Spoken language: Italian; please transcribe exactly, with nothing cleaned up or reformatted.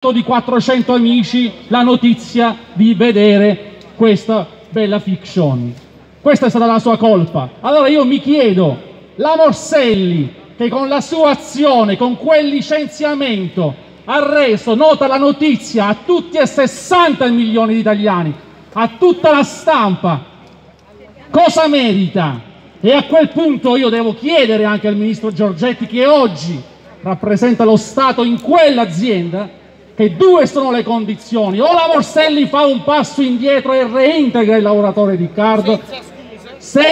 di quattrocento amici la notizia di vedere questa bella fiction. Questa è stata la sua colpa. Allora io mi chiedo, la Morselli, che con la sua azione, con quel licenziamento, ha reso nota la notizia a tutti e sessanta milioni di italiani, a tutta la stampa, cosa merita? E a quel punto io devo chiedere anche al ministro Giorgetti, che oggi rappresenta lo Stato in quell'azienda, che due sono le condizioni: o la Morselli fa un passo indietro e reintegra il lavoratore Riccardo,